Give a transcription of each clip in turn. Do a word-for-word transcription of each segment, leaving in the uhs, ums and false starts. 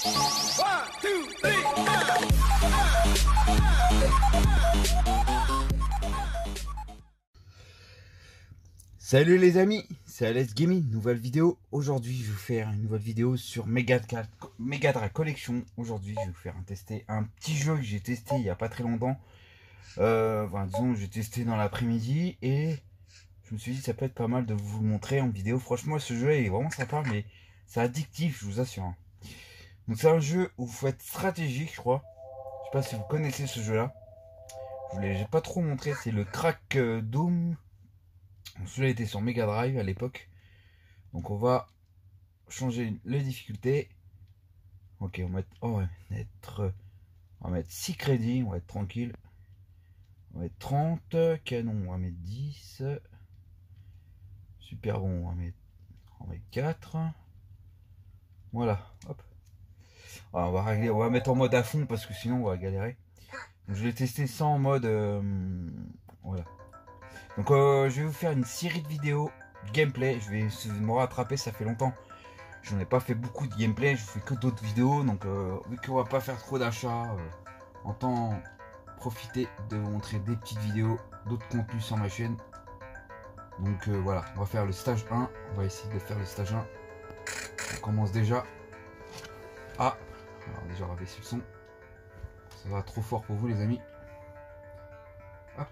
Salut les amis, c'est Alex Gaming, nouvelle vidéo. Aujourd'hui je vais vous faire une nouvelle vidéo sur Mega Drive Collection. Aujourd'hui je vais vous faire un tester un petit jeu que j'ai testé il n'y a pas très longtemps. Euh, enfin disons j'ai testé dans l'après-midi et je me suis dit ça peut être pas mal de vous le montrer en vidéo. Franchement ce jeu est vraiment sympa mais c'est addictif, je vous assure. Donc c'est un jeu où vous faites stratégique je crois. Je sais pas si vous connaissez ce jeu là. Je vous l'ai pas trop montré, c'est le Crack Doom. Celui-là était sur Mega Drive à l'époque. Donc on va changer les difficultés. Ok, on va mettre, oh, on va mettre, on va mettre six crédits, on va être tranquille. On va mettre trente, canon, on va mettre dix. Super bon, on va mettre, on va mettre quatre. Voilà, hop. Alors, on va régler, on va mettre en mode à fond parce que sinon on va galérer. Donc, je vais tester ça en mode, euh, voilà. Donc euh, je vais vous faire une série de vidéos gameplay. Je vais me rattraper, ça fait longtemps. Je n'en ai pas fait beaucoup de gameplay, je fais que d'autres vidéos. Donc euh, vu qu'on va pas faire trop d'achats, euh, en temps profiter de vous montrer des petites vidéos, d'autres contenus sur ma chaîne. Donc euh, voilà, on va faire le stage un. On va essayer de faire le stage un. On commence déjà. Ah, alors déjà on va baisser le son. Ça va trop fort pour vous les amis. Hop.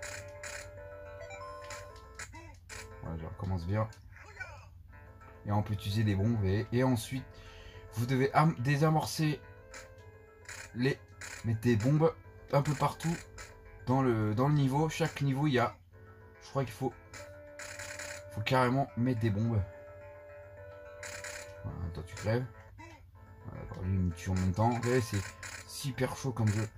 Voilà, je recommence bien. Et on peut utiliser des bombes. Et, et ensuite, vous devez désamorcer les... Mettre des bombes un peu partout dans le, dans le niveau. Chaque niveau, il y a... Je crois qu'il faut... faut carrément mettre des bombes. Voilà, toi tu crèves. Voilà, lui, il me tue en même temps. Vous voyez, c'est super chaud comme jeu.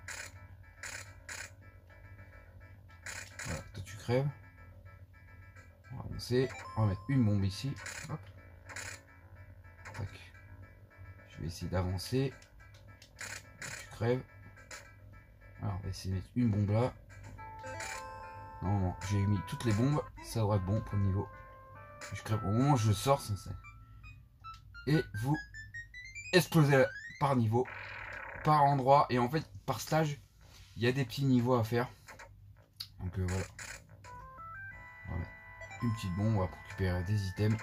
Voilà, toi tu crèves. On va avancer. On va mettre une bombe ici. Hop. Tac. Je vais essayer d'avancer. Tu crèves. Alors, on va essayer de mettre une bombe là. Non, non, j'ai mis toutes les bombes. Ça devrait être bon pour le niveau. Je crève au moment où je sors. Ça, et vous explosez par niveau, par endroit. Et en fait, par stage, il y a des petits niveaux à faire. Donc euh, voilà. On va mettre une petite bombe. On va récupérer des items.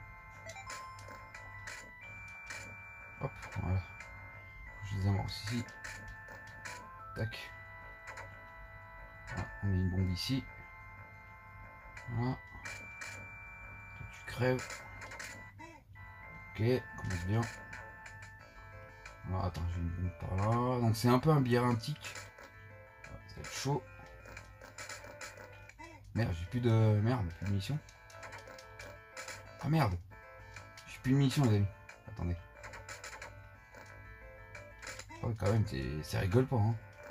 Hop, voilà. Je les amorce ici. Tac. Voilà, on met une bombe ici. Voilà. Toi, tu crèves. Ok, commence bien. Alors attends, j'ai une bombe par là. Donc c'est un peu un labyrinthique. Ça va être chaud. Merde, j'ai plus de. Merde, plus de munitions. Ah merde. J'ai plus de munitions les amis. Attendez. Oh quand même, ça rigole pas hein.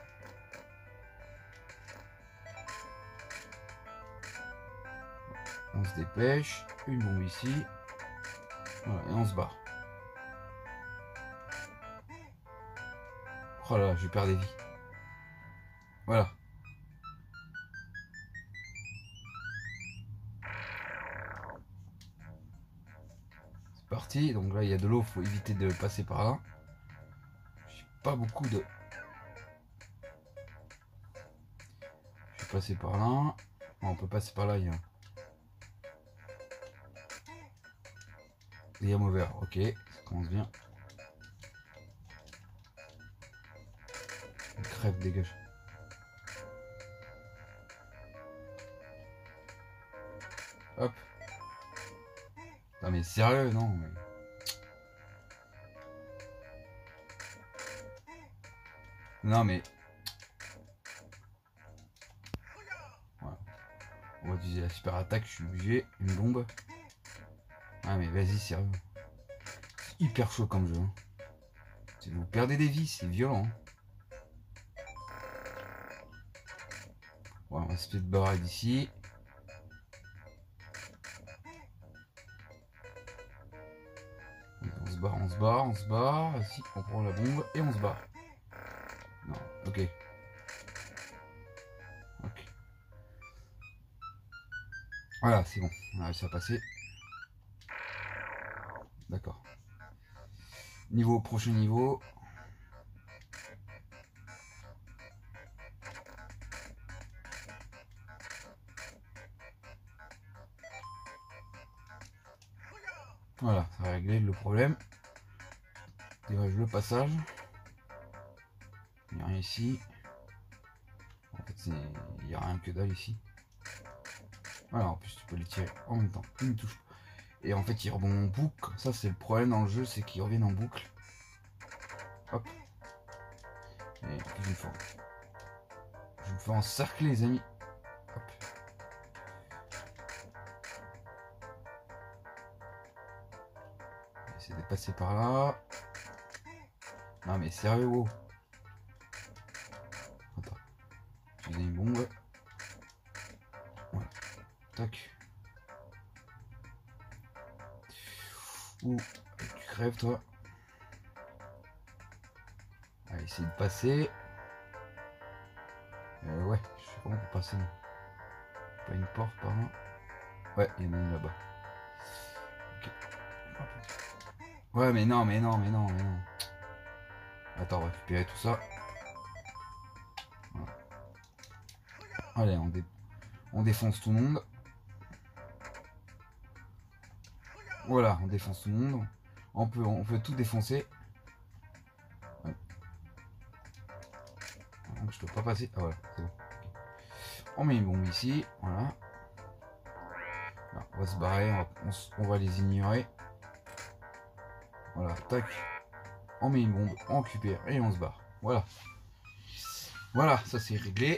On se dépêche. Une bombe ici. Voilà, et on se barre. Oh là là, je perds des vies. Voilà. C'est parti. Donc là, il y a de l'eau, faut éviter de passer par là. J'ai pas beaucoup de... Je vais passer par là. Oh, on peut passer par là, il y a... Il y a mauvais. Ok, ça commence bien. Crève, dégage. Hop. Non mais sérieux, non mais... Non mais... Voilà. On va utiliser la super attaque, je suis obligé. Une bombe. Ah mais vas-y, sérieux. C'est hyper chaud comme jeu. Hein. Vous perdez des vies, c'est violent. Hein. Voilà, on va se faire barrer d'ici. On se barre, on se barre, on se barre. Ici, on prend la bombe et on se barre. Non, ok. Ok. Voilà, c'est bon. On a réussi à passer. D'accord. Niveau, prochain niveau. Voilà, ça a réglé le problème. Dégage le passage. Il n'y a rien ici. En fait, il n'y a rien que dalle ici. Voilà, en plus tu peux les tirer en même temps. Il ne touche pas. Et en fait, il rebondit en boucle. Ça, c'est le problème dans le jeu, c'est qu'ils reviennent en boucle. Hop. Et je me fais, je me fais encercler, les amis. Hop. Essayer de passer par là. Non mais sérieux, wow. Attends. J'ai une bombe. Voilà. Tac. Ouh, tu crèves toi. Allez, essayer de passer. Euh, ouais, je sais comment pour passer. Non. Pas une porte par là. Ouais, il y en a une là-bas. Okay. Ouais, mais non, mais non, mais non, mais non. Attends, on va récupérer tout ça. Voilà. Allez, on, dé... on défonce tout le monde. Voilà, on défonce tout le monde. On peut, on peut tout défoncer. Ouais. Donc je peux pas passer. Ah voilà, c'est bon. On met une bombe ici. Voilà. Là, on va se barrer. On va, on, on va les ignorer. Voilà, tac. On met une bombe, on récupère et on se barre. Voilà. Voilà, ça c'est réglé.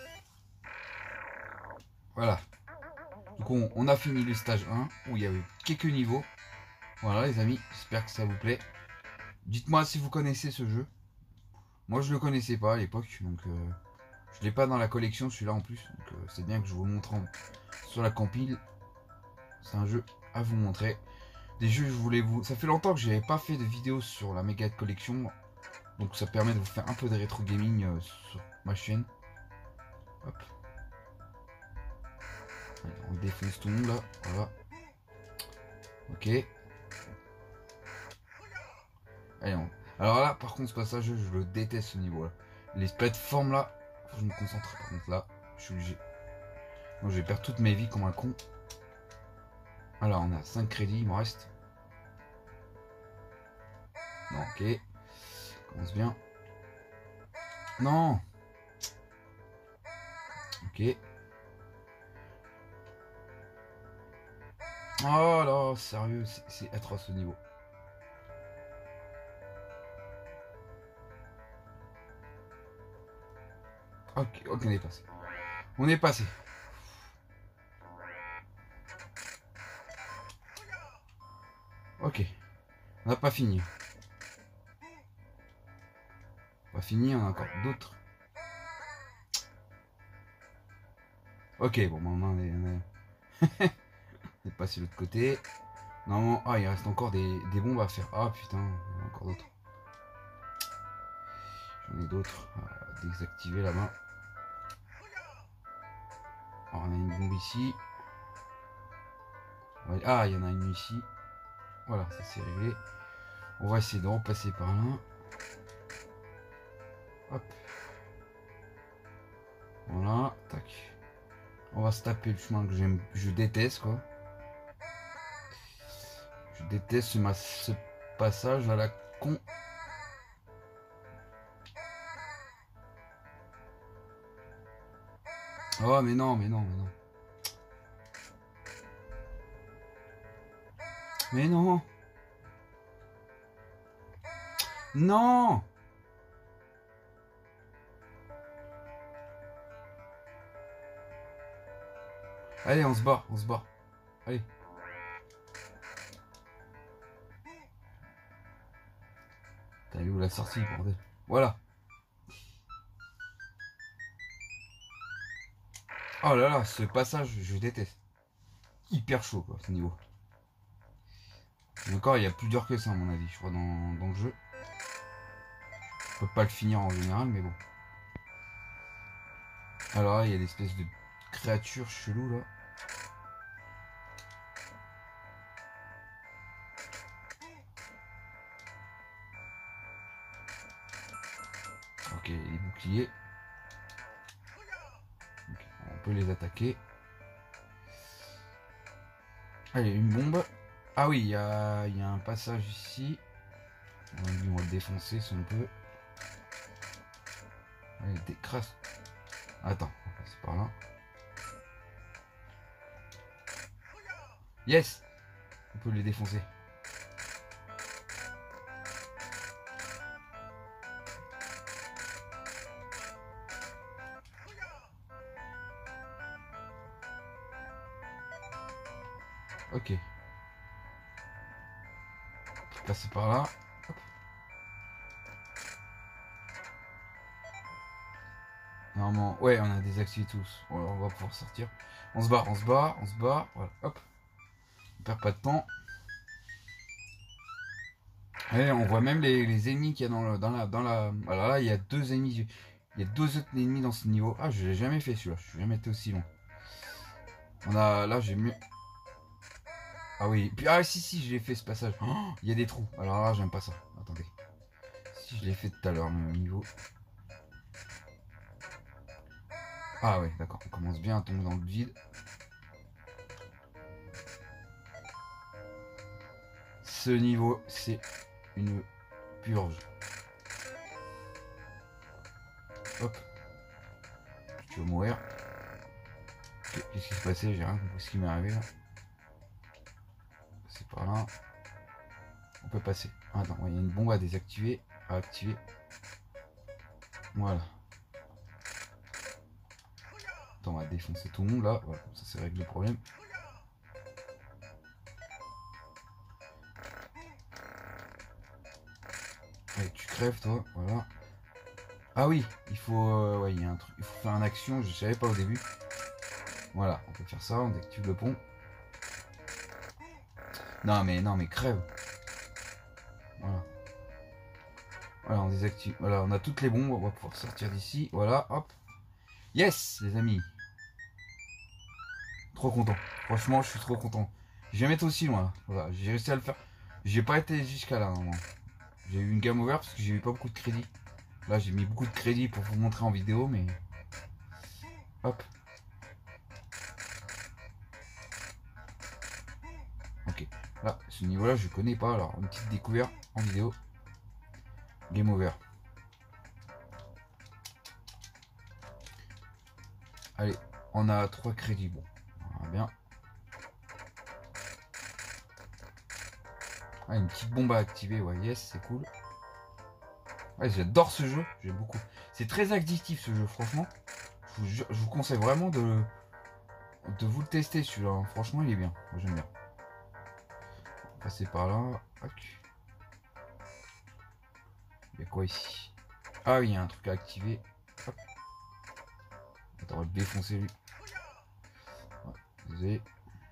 Voilà. Donc on, on a fini le stage un où il y avait quelques niveaux. Voilà les amis, j'espère que ça vous plaît. Dites-moi si vous connaissez ce jeu. Moi je le connaissais pas à l'époque, donc euh, je l'ai pas dans la collection celui-là en plus. Donc euh, c'est bien que je vous montre en, sur la compile. C'est un jeu à vous montrer. Des jeux, je voulais vous. Ça fait longtemps que j'avais pas fait de vidéo sur la Mega Collection. Donc ça permet de vous faire un peu de rétro gaming euh, sur ma chaîne. Hop. Allez, on défonce tout le monde là. Voilà. Ok. Allez, on... Alors là, par contre, ce passage, je le déteste ce niveau là. Les plateformes là, faut que je me concentre. Par contre là, je suis obligé. Moi, je vais perdre toutes mes vies comme un con. Alors, on a cinq crédits, il me reste. Non, ok. Commence bien. Non. Ok. Oh là, sérieux, c'est atroce ce niveau. Ok, ok, on est passé. On est passé. Ok. On n'a pas fini. Pas fini, on a encore d'autres. Ok, bon, maintenant on est, on est... on est passé de l'autre côté. Normalement, ah, il reste encore des, des bombes à faire. Ah putain, il y en a encore d'autres. J'en ai d'autres à désactiver là-bas. Alors, on a une bombe ici. Ah, il y en a une ici. Voilà, ça c'est réglé. On va essayer de repasser par là. Hop. Voilà, tac. On va se taper le chemin que j'aime, je déteste quoi. Je déteste ce, ce passage à la con. Oh mais non, mais non, mais non. Mais non. Non. Allez, on se bat, on se bat. Allez. T'as vu où la sortie, bordel. Voilà. Oh là là, ce passage, je déteste. Hyper chaud, quoi, ce niveau. Et encore, il y a plus dur que ça, à mon avis, je crois, dans, dans le jeu. Je peux pas le finir en général, mais bon. Alors là, il y a des espèces de créatures cheloues, là. Ok, les boucliers. Okay, on peut les attaquer. Allez, une bombe. Ah oui, il y a, y a un passage ici. On va, on va le défoncer si on peut. Allez, décrasse. Attends, on va passer par là. Yes! On peut les défoncer. Ok. On peut passer par là. Hop. Normalement, ouais, on a désactivé tous. Bon, alors on va pouvoir sortir. On se barre, on se barre, on se barre. Voilà, hop. On perd pas de temps. Et on voit même les, les ennemis qu'il y a dans, le, dans la... Dans la... Alors là, il y a deux ennemis. Il y a deux autres ennemis dans ce niveau. Ah, je l'ai jamais fait celui-là. Je n'ai jamais été aussi loin. On a... Là, j'ai mieux... Ah oui. Puis, ah si, si, je l'ai fait ce passage. Oh, il y a des trous. Alors là, j'aime pas ça. Attendez. Si, je l'ai fait tout à l'heure, le niveau. Ah ouais, d'accord. On commence bien à tomber dans le vide. Ce niveau, c'est une purge. Hop. Tu vas mourir. Qu'est-ce qui s'est passé? J'ai rien compris ce qui m'est arrivé là. C'est par là. On peut passer. Attends, il y a une bombe à désactiver. À activer. Voilà. Attends, on va défoncer tout le monde là. Voilà, ça c'est réglé le problème. Allez, tu crèves toi, voilà. Ah oui, il faut, euh, ouais, il y a un truc, il faut faire une action, je savais pas au début. Voilà, on peut faire ça, on désactive le pont. Non mais, non mais crève. Voilà. Voilà, on désactive, voilà, on a toutes les bombes, on va pouvoir sortir d'ici, voilà, hop. Yes, les amis. Trop content, franchement, je suis trop content. J'ai jamais été aussi loin, là. Voilà, j'ai réussi à le faire. J'ai pas été jusqu'à là, normalement. J'ai eu une game over parce que j'ai eu pas beaucoup de crédit. Là, j'ai mis beaucoup de crédit pour vous montrer en vidéo, mais... Hop. Ok. Là, ce niveau-là, je connais pas. Alors, une petite découverte en vidéo. Game over. Allez, on a trois crédits. Bon, on va bien. Ah, une petite bombe à activer. Ouais, yes, c'est cool. Ouais, j'adore ce jeu, j'aime beaucoup. C'est très addictif ce jeu, franchement. Je vous, je vous conseille vraiment de, de vous le tester celui-là. Hein. Franchement, il est bien. Moi, j'aime bien. On va passer par là. Tac. Il y a quoi ici? Ah oui, il y a un truc à activer. Hop. Attends, on va le défoncer lui. Ouais, désolé.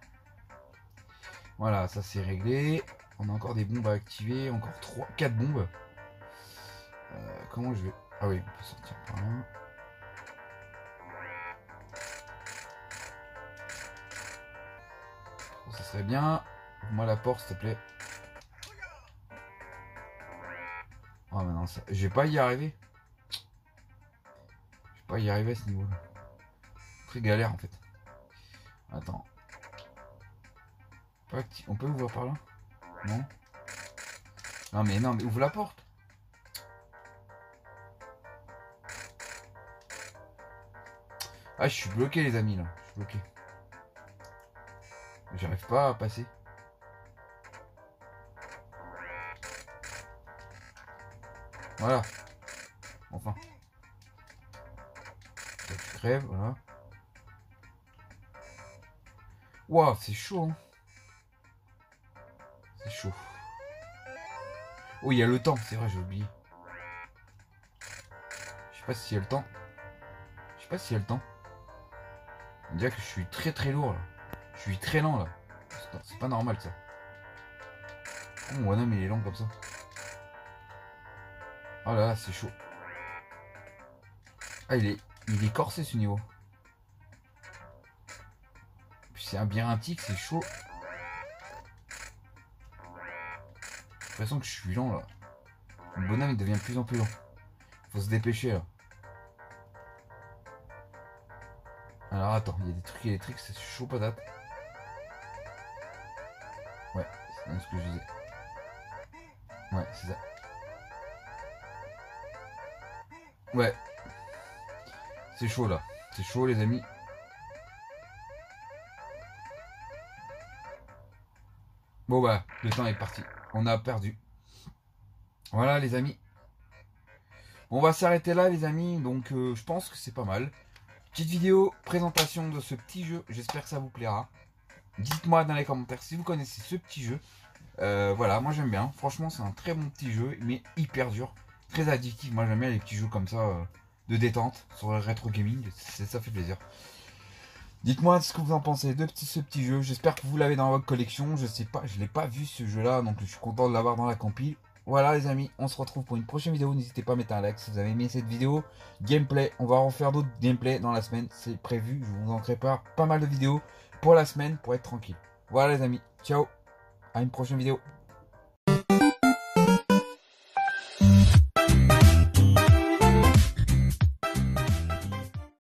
Voilà, ça c'est réglé. On a encore des bombes à activer. Encore trois, quatre bombes. Euh, comment je vais... Ah oui, on peut sortir par là. Bon, ça serait bien. Ouvre-moi la porte, s'il te plaît. Oh, mais non, ça... je vais pas y arriver. Je vais pas y arriver à ce niveau-là. Très galère, en fait. Attends. On peut ouvrir par là? Non? Non, mais non, mais ouvre la porte. Ah, je suis bloqué les amis là, je suis bloqué. J'arrive pas à passer. Voilà. Enfin. Là, tu crèves, voilà. Waouh, c'est chaud. Hein. C'est chaud. Oh, il y a le temps, c'est vrai, j'ai oublié. Je sais pas s'il y a le temps. Je sais pas s'il y a le temps. On dirait que je suis très très lourd là. Je suis très lent là. C'est pas normal ça. Oh, mon bonhomme il est lent comme ça. Oh là là, c'est chaud. Ah, il est, il est corsé ce niveau. Puis c'est labyrinthique, c'est chaud. J'ai l'impression que je suis lent là. Le bonhomme il devient de plus en plus lent. Faut se dépêcher là. Alors attends, il y a des trucs électriques, c'est chaud patate. Ouais, c'est bien ce que je disais. Ouais, c'est ça. Ouais. C'est chaud là. C'est chaud les amis. Bon bah, le temps est parti. On a perdu. Voilà les amis. On va s'arrêter là les amis. Donc euh, je pense que c'est pas mal. Petite vidéo, présentation de ce petit jeu. J'espère que ça vous plaira. Dites-moi dans les commentaires si vous connaissez ce petit jeu. Euh, voilà, moi j'aime bien. Franchement, c'est un très bon petit jeu, mais hyper dur. Très addictif. Moi j'aime bien les petits jeux comme ça, euh, de détente, sur le rétro gaming. Ça fait plaisir. Dites-moi ce que vous en pensez de petit, ce petit jeu. J'espère que vous l'avez dans votre collection. Je sais pas, je l'ai pas vu ce jeu-là, donc je suis content de l'avoir dans la compile. Voilà les amis, on se retrouve pour une prochaine vidéo. N'hésitez pas à mettre un like si vous avez aimé cette vidéo. Gameplay, on va refaire d'autres gameplay dans la semaine, c'est prévu. Je vous en prépare pas mal de vidéos pour la semaine pour être tranquille. Voilà les amis, ciao, à une prochaine vidéo.